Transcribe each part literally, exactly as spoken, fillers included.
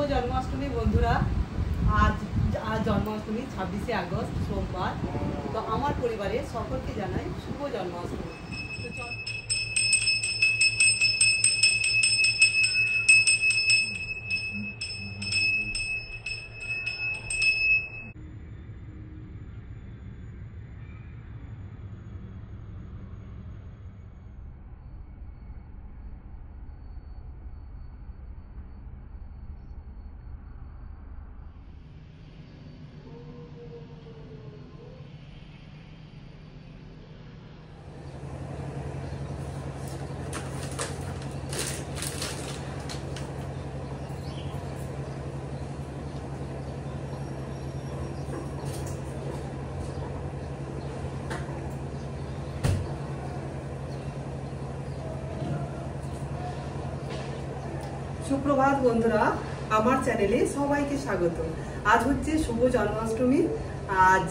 জন্মাষ্টমী বন্ধুরা। আজ আজ জন্মাষ্টমী ছাব্বিশে আগস্ট সোমবার। তো আমার পরিবারের সকলকে জানাই শুভ জন্মাষ্টমী। তো চল সুপ্রভাত বন্ধুরা, আমার চ্যানেলে সবাইকে স্বাগত। আজ হচ্ছে শুভ জন্মাষ্টমী। আজ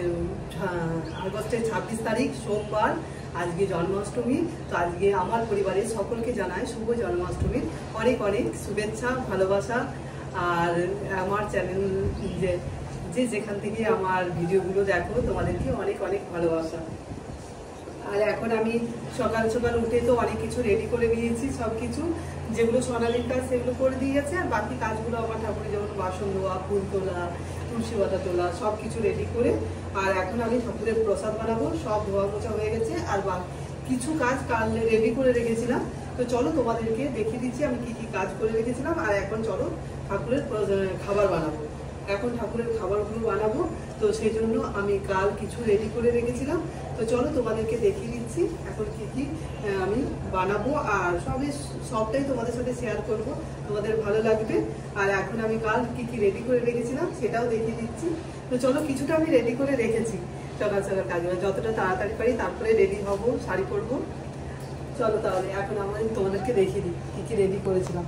আগস্টের ছাব্বিশ তারিখ সোমবার, আজকে জন্মাষ্টমী। তো আজকে আমার পরিবারের সকলকে জানাই শুভ জন্মাষ্টমীর অনেক অনেক শুভেচ্ছা, ভালোবাসা। আর আমার চ্যানেল যে যে যেখান থেকে আমার ভিডিওগুলো দেখো, তোমাদেরকে অনেক অনেক ভালোবাসা। আর এখন আমি সকাল সকাল উঠে তো অনেক কিছু রেডি করে নিয়েছি, সব কিছু যেগুলো সোনালির কাজ সেগুলো করে দিয়ে গেছে। আর বাকি কাজগুলো আমার ঠাকুরের যেমন বাসন ধোয়া, ফুল তোলা, তুলসী পাতা তোলা, সব কিছু রেডি করে আর এখন আমি ঠাকুরের প্রসাদ বানাবো। সব ধোয়া মোছা হয়ে গেছে আর কিছু কাজ কাল রেডি করে রেখেছিলাম। তো চলো তোমাদেরকে দেখিয়ে দিচ্ছি আমি কি কি কাজ করে রেখেছিলাম। আর এখন চলো ঠাকুরের খাবার বানাবো। এখন ঠাকুরের খাবারগুলো বানাবো, তো সেই জন্য আমি কাল কিছু রেডি করে রেখেছিলাম। তো চলো তোমাদেরকে দেখিয়ে দিচ্ছি এখন কি কি আমি বানাবো। আর সবই সবটাই তোমাদের সাথে শেয়ার করব, তোমাদের ভালো লাগবে। আর এখন আমি কাল কি কি রেডি করে রেখেছিলাম সেটাও দেখিয়ে দিচ্ছি। তো চলো কিছুটা আমি রেডি করে রেখেছি সকাল সকাল কাজ, যতটা তাড়াতাড়ি পারি তারপরে রেডি হব, শাড়ি পরবো। চলো তাহলে এখন আমি তোমাদেরকে দেখিয়ে দিই কি কি রেডি করেছিলাম।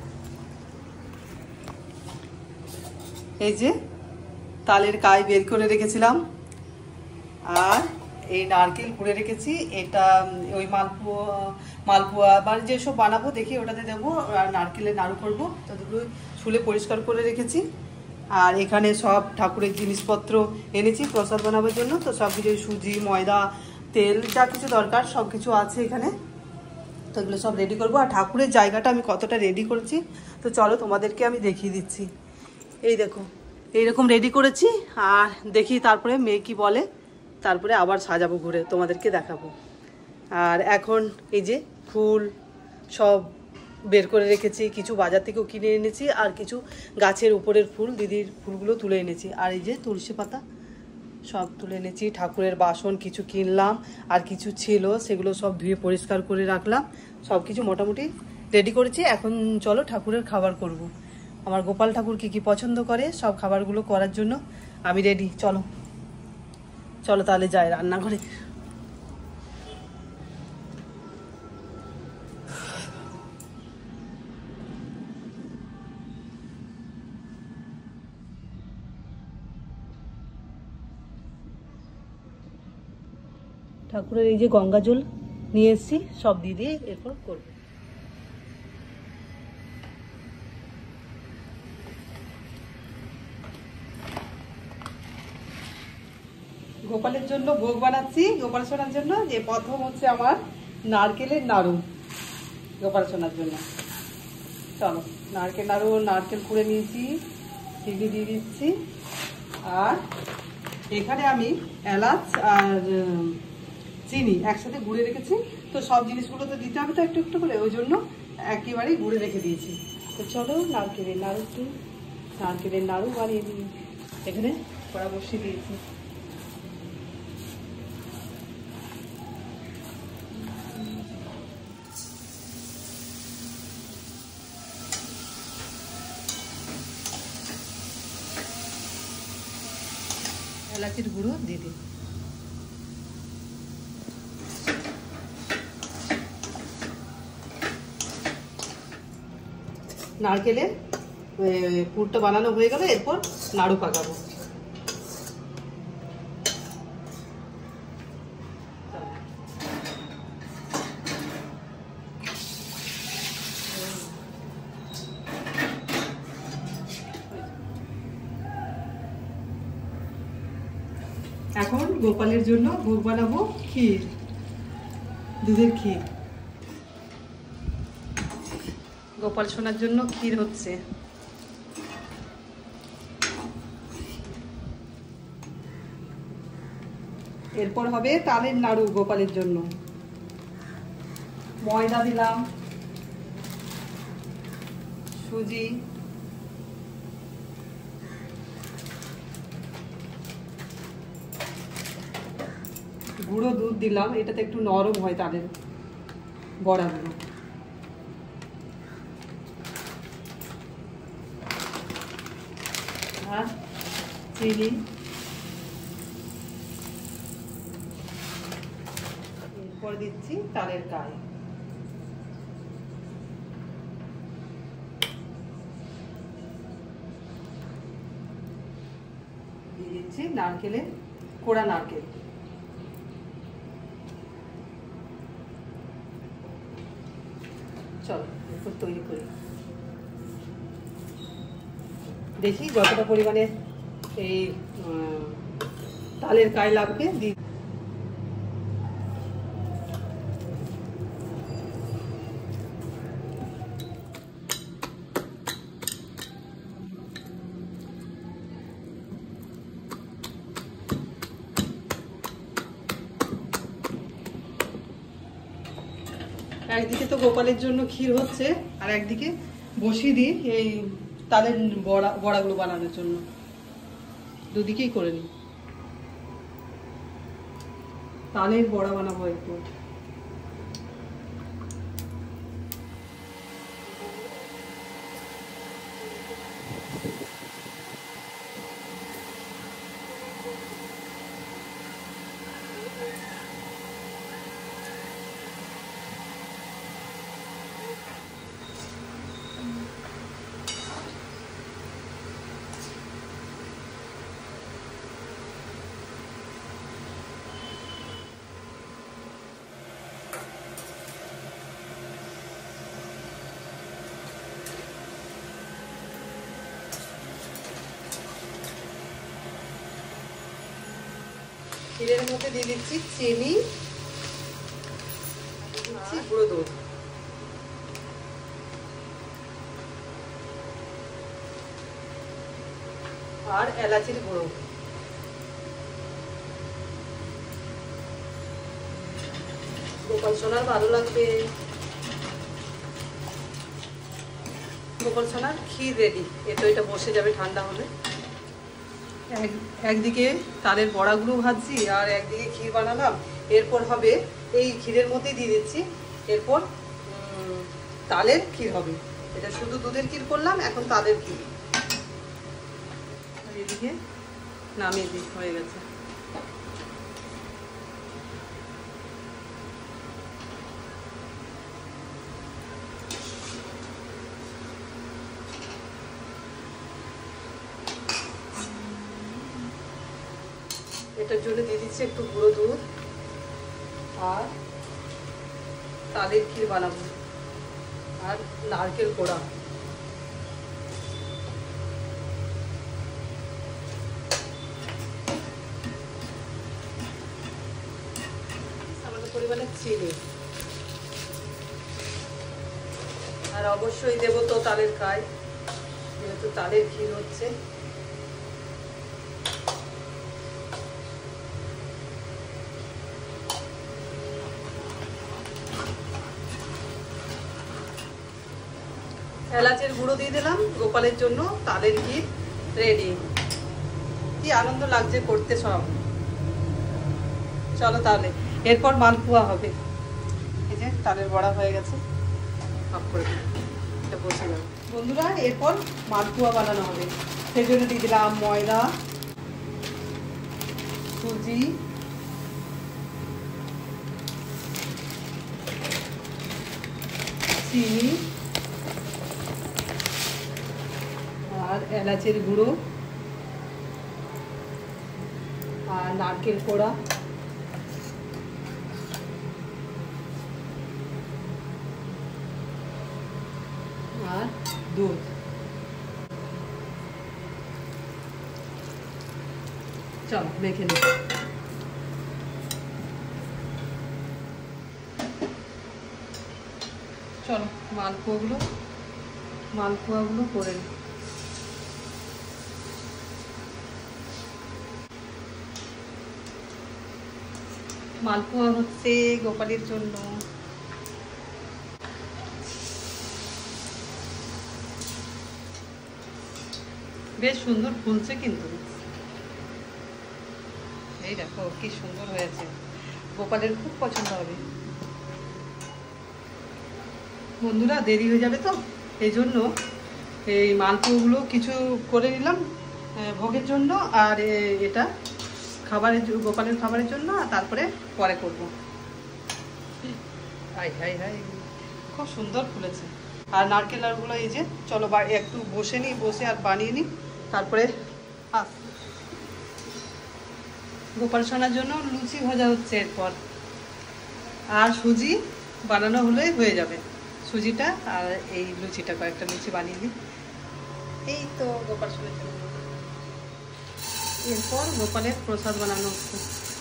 এই যে তালের কাই বের করে রেখেছিলাম, আর এই নারকেল কুড়ে রেখেছি। এটা ওই মালপোয়া মালপোয়া মানে যেসব বানাবো দেখি ওটাতে দেবো। আর নারকেলের নাড়ু করবো, ততগুলো ছুলে পরিষ্কার করে রেখেছি। আর এখানে সব ঠাকুরের জিনিসপত্র এনেছি প্রসাদ বানাবার জন্য। তো সব কিছু সুজি, ময়দা, তেল যা কিছু দরকার সব কিছু আছে এখানে। তো এগুলো সব রেডি করবো। আর ঠাকুরের জায়গাটা আমি কতটা রেডি করেছি তো চলো তোমাদেরকে আমি দেখিয়ে দিচ্ছি। এই দেখো এইরকম রেডি করেছি। আর দেখি তারপরে মেয়ে কি বলে, তারপরে আবার সাজাবো, ঘুরে তোমাদেরকে দেখাবো। আর এখন এই যে ফুল সব বের করে রেখেছি, কিছু বাজার থেকেও কিনে এনেছি। আর কিছু গাছের উপরের ফুল, দিদির ফুলগুলো তুলে এনেছি। আর এই যে তুলসী পাতা সব তুলে এনেছি। ঠাকুরের বাসন কিছু কিনলাম, আর কিছু ছিল সেগুলো সব ধুয়ে পরিষ্কার করে রাখলাম। সব কিছু মোটামুটি রেডি করেছি। এখন চলো ঠাকুরের খাবার করব। আমার গোপাল ঠাকুর কি কি পছন্দ করে সব খাবারগুলো করার জন্য আমি রেডি। চলো চলো তাহলে যাই রান্নাঘরে। ঠাকুরের এই যে গঙ্গা জল নিয়ে এসেছি, সব দিয়ে দিয়ে এরপর করবো। গোপালের জন্য ভোগ বানাচ্ছি, গোপাল সোনার জন্য। যে প্রথম হচ্ছে আমার নারকেলের নাড়ু গোপাল সোনার জন্য। চলো নারকেল নাড়ু, নারকেল কুড়ে নিয়েছি, চিনি দিয়ে দিচ্ছি। আর এখানে আমি এলাচ আর চিনি একসাথে গুঁড়ে রেখেছি। তো সব জিনিসগুলো তো দিতে হবে তো একটু একটু করে, ওই জন্য একেবারেই গুঁড়ে রেখে দিয়েছি। তো চলো নারকেলের নাড়ু একটু নারকেলের নাড়ু বানিয়ে দিই। এখানে কড়া বসিয়ে দিয়েছি। এলাচির গুঁড়ো দিয়ে দিই। নারকেলের পুরটা বানানো হয়ে গেলে এরপর নাড়ু পাকাবো। গোপালের জন্য ভোগ বানাবো ক্ষীর, দুধের ক্ষীর। গোপাল সোনার জন্য ক্ষীর হচ্ছে। এরপর হবে তালের নাড়ু গোপালের জন্য। ময়দা দিলাম, সুজি, গুঁড়ো দুধ দিলাম, এটাতে একটু নরম হয় তালের বড়াগুলো। আর চিনি, এরপর দিচ্ছি তালের কাই। দিয়ে দিচ্ছি নারকেলের কোড়া নারকেল। চলো এরপর তৈরি করি। দেখি যতটা পরিমাণে এই তালের কাই লাগবে দিই। একদিকে তো গোপালের জন্য ক্ষীর হচ্ছে, আর একদিকে বসিয়ে দিই এই তালের বড়া বড়াগুলো বানানোর জন্য। দুদিকেই করে নিই। তালের বড়া বানাবো একটু। ক্ষীরের মধ্যে দিয়ে দিচ্ছি চিনি, দিচ্ছি গুঁড়ো দুধ, আর এলাচির গুঁড়ো। গোপাল সোনার ভালো লাগবে। গোপাল সোনার ক্ষীর রেডি। এ তো এটা বসে যাবে ঠান্ডা হলে। একদিকে তালের বড়াগুলো ভাজছি আর একদিকে ক্ষীর বানালাম। এরপর হবে এই ক্ষীরের মধ্যে দিয়ে দিচ্ছি, এরপর তালের ক্ষীর হবে। এটা শুধু দুধের ক্ষীর করলাম, এখন তালের ক্ষীর। এদিকে নামিয়ে দিই, হয়ে গেছে। এটার জন্য দিয়ে দিচ্ছি একটু গুঁড়ো দুধ, আর তালের ক্ষীর বানাবো, আর নারকেল কোড়া। সামান্য পরিমাণে চিনি, আর অবশ্যই দেবো তো তালের কাই, যেহেতু তালের ক্ষীর হচ্ছে। এলাচের গুঁড়ো দিয়ে দিলাম। গোপালের জন্য তালের ক্ষীর রেডি। কি আনন্দ লাগছে করতে সব। চলো তাহলে এরপর মালপোয়া হবে। এই যে তালের বড়া হয়ে গেছে, অফ করে দিই, এটা বসে গেল। বন্ধুরা এরপর মালপোয়া বানানো হবে। সেই জন্য দিয়ে দিলাম ময়দা, সুজি, চিনি, আর এলাচের গুঁড়ো, আর নারকেল কোড়া, আর দুধ। চলো মেখে নিই। চলো মালপোয়াগুলো মালপোয়াগুলো করে নিই। মালপোয়া হচ্ছে গোপালের জন্য। বেশ সুন্দর ফুলছে কিন্তু, এই দেখো কি সুন্দর হয়েছে, গোপালের খুব পছন্দ হবে। বন্ধুরা দেরি হয়ে যাবে তো এই জন্য এই মালপোয়াগুলো কিছু করে নিলাম ভোগের জন্য, আর এটা খাবারের গোপালের খাবারের জন্য, আর তারপরে পরে করব। হাই হাই হাই খুব সুন্দর ফুলেছে। আর নারকেল নাড়ুগুলো এই যে, চলো একটু বসে নিই, বসে আর বানিয়ে নিই, তারপরে আস গোপাল সোনার জন্য লুচি ভাজা হচ্ছে এরপর, আর সুজি বানানো হলেই হয়ে যাবে। সুজিটা আর এই লুচিটা, কয়েকটা লুচি বানিয়ে দিই। এই তো গোপাল সোনার জন্য, এরপর গোপালের প্রসাদ বানানো হচ্ছে।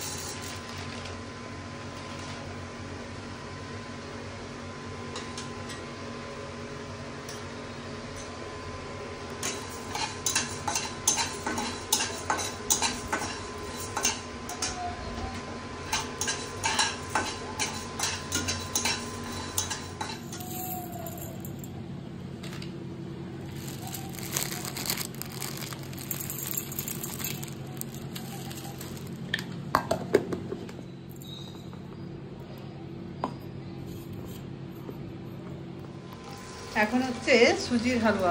এখন হচ্ছে সুজির হালুয়া,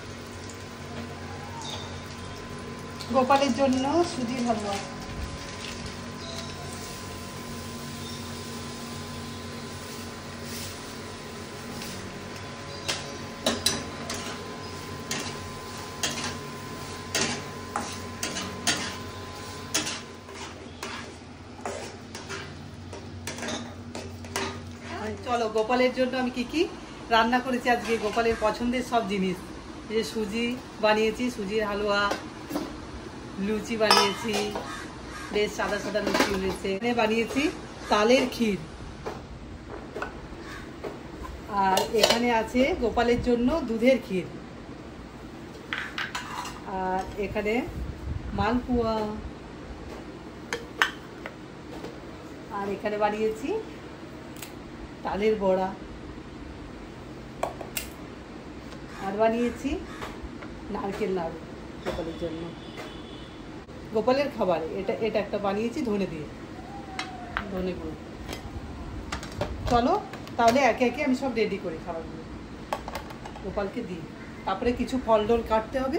গোপালের জন্য সুজির হালুয়া। চলো গোপালের জন্য আমি কি কি রান্না করেছি আজকে, গোপালের পছন্দের সব জিনিস। এই যে সুজি বানিয়েছি, সুজির হালুয়া, লুচি বানিয়েছি, বেশ সাদা সাদা লুচি হয়েছে। এখানে বানিয়েছি তালের ক্ষীর, আর এখানে আছে গোপালের জন্য দুধের ক্ষীর, আর এখানে মালপোয়া, আর এখানে বানিয়েছি তালের বড়া, আর বানিয়েছি নারকেল নাড়ু গোপালের জন্য। গোপালের খাবার এটা এটা একটা বানিয়েছি ধনে দিয়ে, ধনে গুঁড়ো। চলো তাহলে একে একে আমি সব রেডি করি খাবারগুলো, গোপালকে দিই। তারপরে কিছু ফল ডল কাটতে হবে।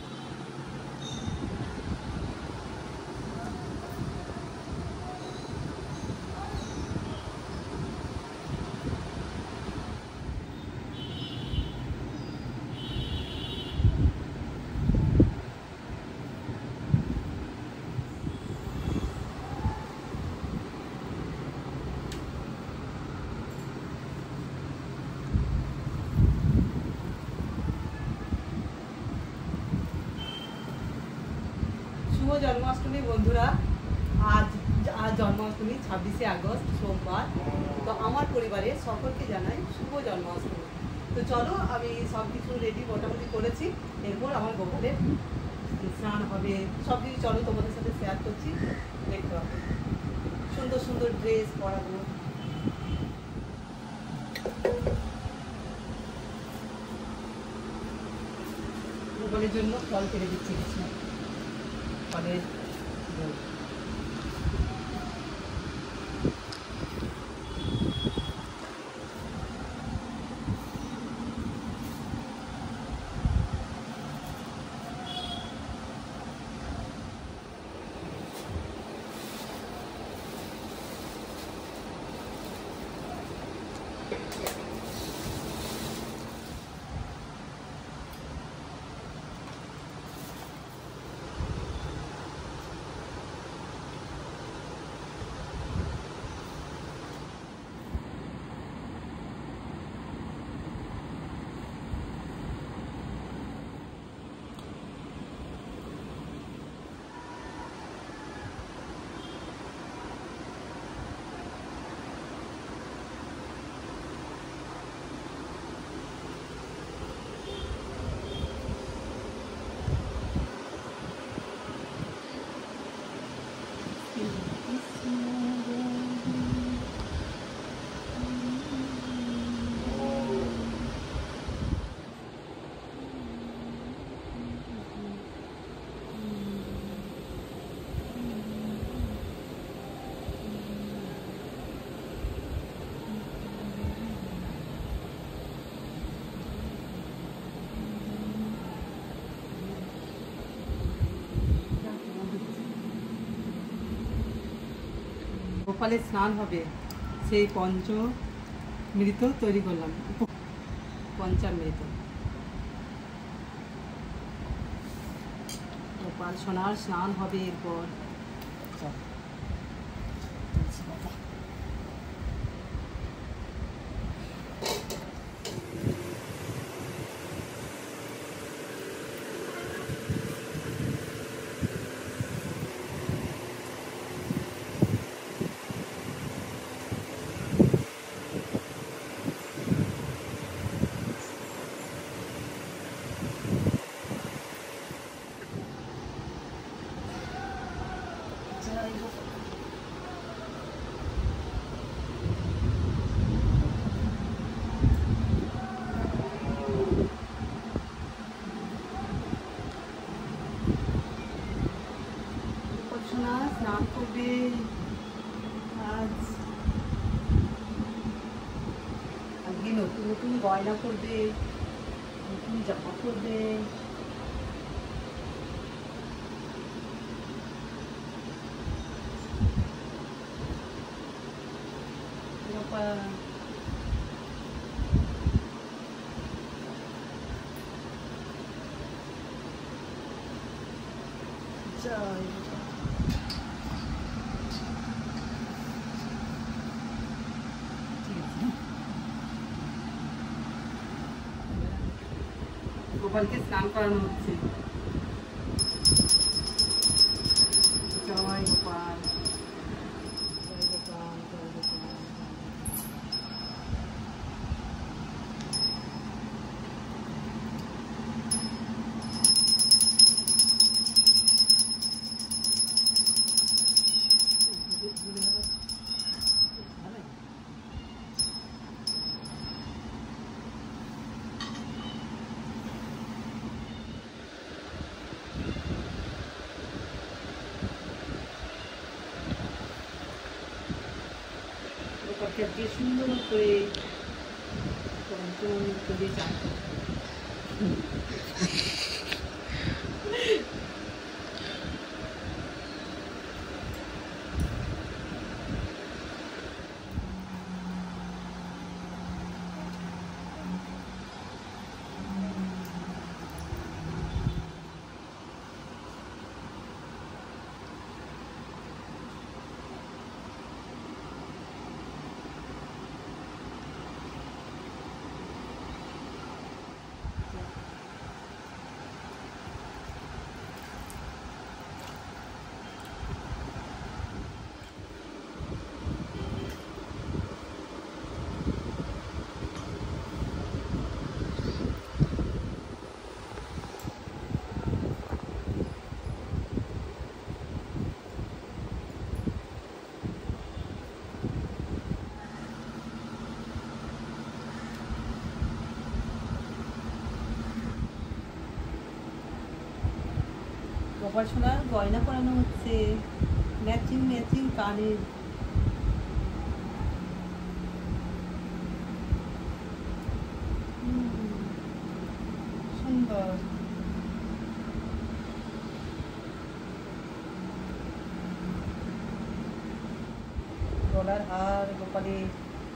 শুভ জন্মাষ্টমী বন্ধুরা, আজ আজ জন্মাষ্টমী ছাব্বিশে আগস্ট সোমবার। তো আমার পরিবারে সকলকে জানাই শুভ জন্মাষ্টমী। তো চলো আমি সব কিছু রেডি মোটামুটি করেছি, এরপর আমার গোপালের স্নান হবে, সব কিছু চলো তোমাদের সাথে শেয়ার করছি, দেখতে হবে। সুন্দর সুন্দর ড্রেস পরাবো, গোপালের জন্য ফল কেটে দিচ্ছি কিছু ফলের। গোপালের স্নান হবে, সেই পঞ্চমৃত তৈরি করলাম, পঞ্চামৃত। গোপাল সোনার স্নান হবে এরপর। স্নান করবে আজ, আজকে নতুন নতুন গয়না করবে, নতুন জামা করবে। জয় গোপালকে স্নান করানো হচ্ছে। জয় গোপাল, জয় গোপাল, জয় গোপাল। গোপালকে সুন্দর করে করে চান গোপাল সোনার গয়না পরানো হচ্ছে, ম্যাচিং ম্যাচিং কানের। সুন্দর গলার হার গোপালের।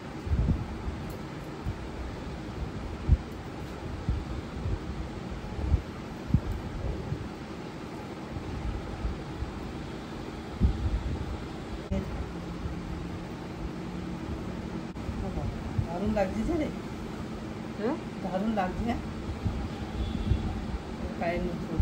দারুণ লাগছে রে, হ্যাঁ দারুণ লাগছে। পায়ের নতুন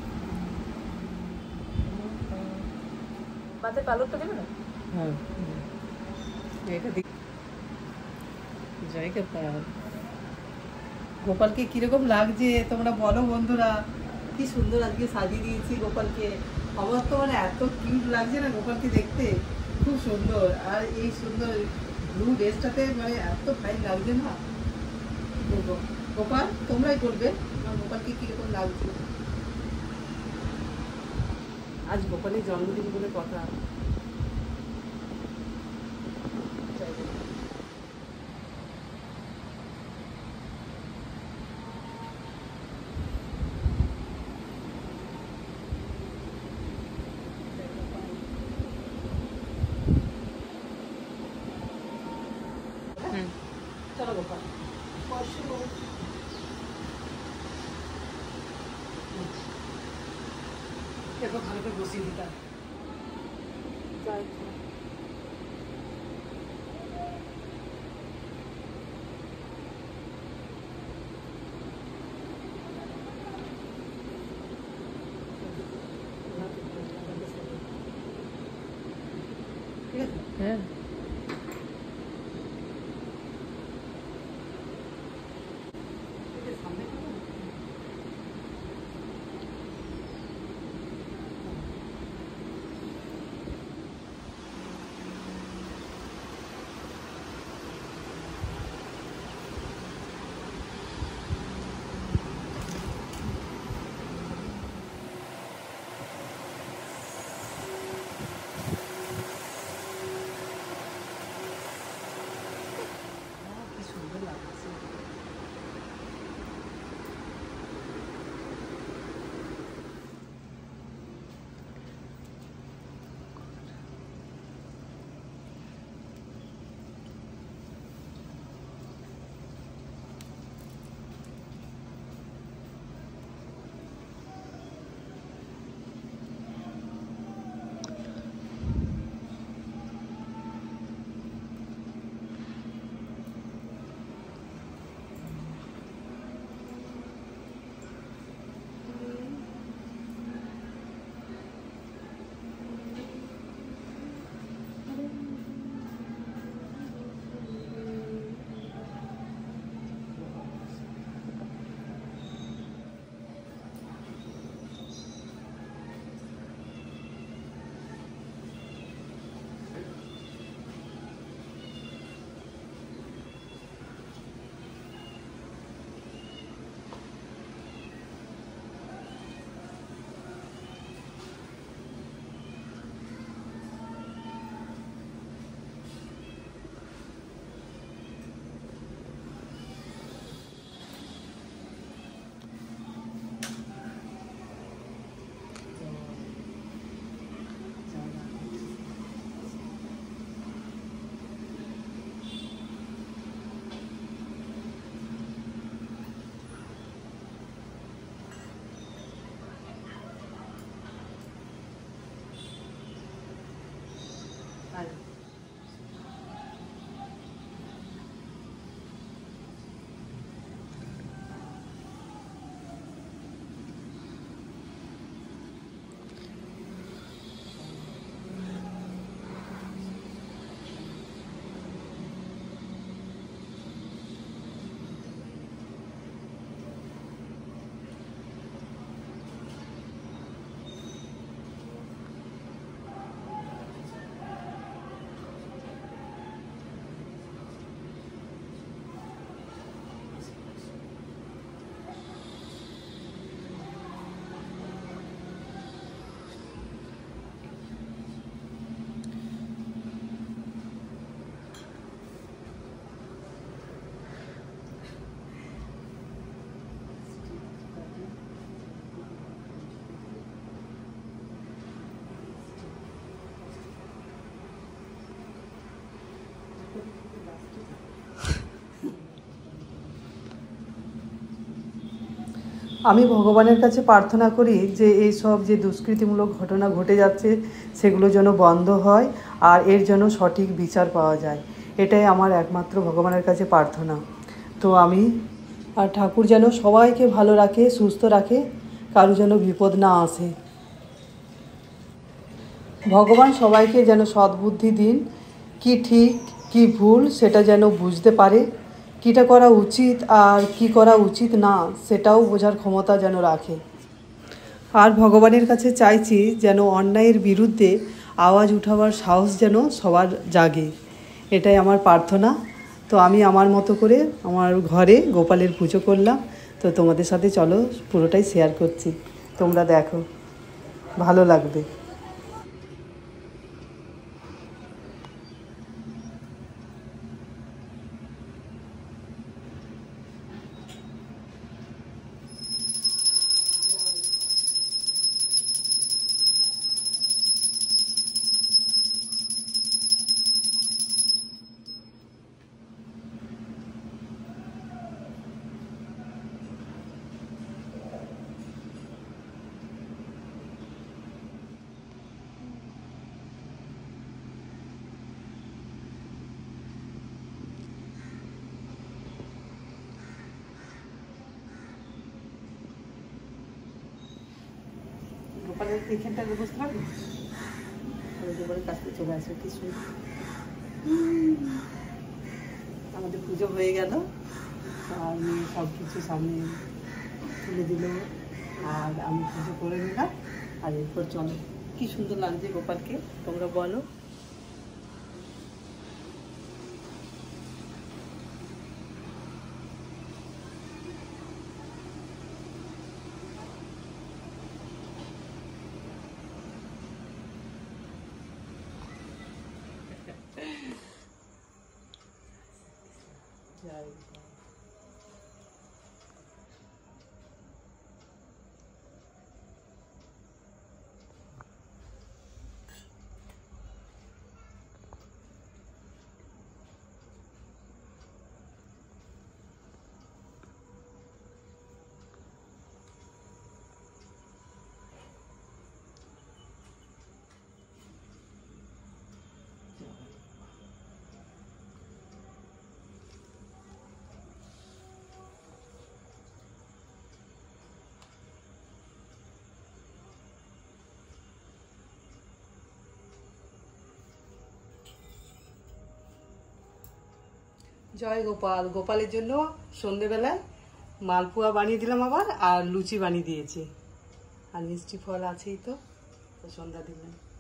মাঝে পালকটা দেবে না? হ্যাঁ এটা দেখ। জয় গোপাল। গোপালকে কিরকম লাগছে তোমরা বলো বন্ধুরা। কি সুন্দর আজকে সাজিয়ে দিয়েছি গোপালকে। আমার তো মানে এত কিউট লাগছে না গোপালকে দেখতে, খুব সুন্দর। আর এই সুন্দর ব্লু ড্রেসটাতে মানে এত ফাইন লাগছে না, বলবো। গোপাল তোমরাই বলবে আমার গোপালকে কিরকম লাগছে। আজ গোপালের জন্মদিন বলে কথা। চলো গোপাল এরপর ভালো করে বসিয়ে দিতাম হ্যাঁ আমি ভগবানের কাছে প্রার্থনা করি যে এই সব যে দুষ্কৃতিমূলক ঘটনা ঘটে যাচ্ছে সেগুলো যেন বন্ধ হয় আর এর যেন সঠিক বিচার পাওয়া যায়, এটাই আমার একমাত্র ভগবানের কাছে প্রার্থনা। তো আমি আর ঠাকুর যেন সবাইকে ভালো রাখে, সুস্থ রাখে, কারো যেন বিপদ না আসে। ভগবান সবাইকে যেন সদ্বুদ্ধি দিন, কি ঠিক কি ভুল সেটা যেন বুঝতে পারে, কীটা করা উচিত আর কি করা উচিত না সেটাও বোঝার ক্ষমতা যেন রাখে। আর ভগবানের কাছে চাইছি যেন অন্যায়ের বিরুদ্ধে আওয়াজ উঠাবার সাহস যেন সবার জাগে, এটাই আমার প্রার্থনা। তো আমি আমার মতো করে আমার ঘরে গোপালের পুজো করলাম, তো তোমাদের সাথে চলো পুরোটাই শেয়ার করছি, তোমরা দেখো, ভালো লাগবে। গোপালের এইখানটা বুঝতে পারবি, গোপালের কাছ থেকে চলে আসবে কি সুন্দর। আমাদের পুজো হয়ে গেল, আর মেয়ে সব কিছু সামনে তুলে দিল, আর আমি পুজো করে নিলাম। আর এরপর চলো, কি সুন্দর লাগছে গোপালকে, তোমরা বলো। জয় গোপাল। গোপালের জন্য সন্ধেবেলায় মালপোয়া বানিয়ে দিলাম আবার, আর লুচি বানিয়ে দিয়েছি, আর মিষ্টি ফল আছেই তো, তো সন্ধ্যা দিলাম।